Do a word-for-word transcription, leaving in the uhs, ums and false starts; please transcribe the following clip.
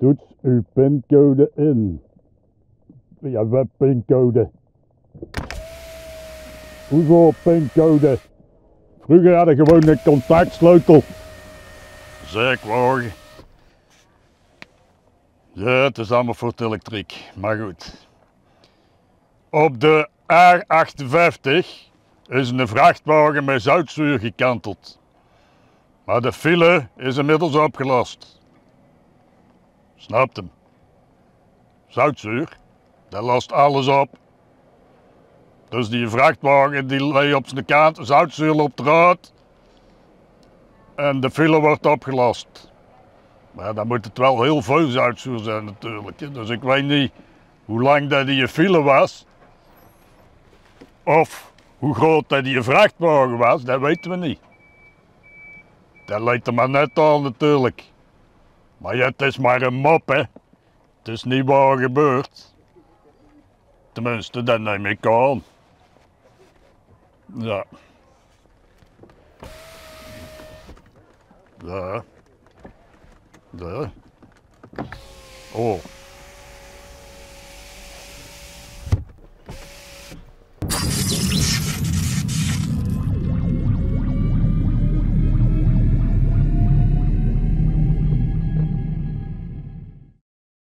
Toets uw pincode in. Via webpincode. Hoezo pincode? Vroeger hadden we gewoon een contactsleutel. Zeikwagen. Ja, het is allemaal voor het elektriek, maar goed. Op de A achtenvijftig is een vrachtwagen met zoutzuur gekanteld. Maar de file is inmiddels opgelost. Snapt hem? Zoutzuur, dat lost alles op. Dus die vrachtwagen die legt op zijn kant, zoutzuur op de rood. En de file wordt opgelost. Maar dan moet het wel heel veel zoutzuur zijn natuurlijk. Dus ik weet niet hoe lang dat die file was. Of hoe groot dat die vrachtwagen was, dat weten we niet. Dat lijkt er maar net aan natuurlijk. Maar ja, het is maar een mop, hè. Het is niet waar gebeurd. Tenminste, dat neem ik aan. Ja. Ja. Ja. Oh.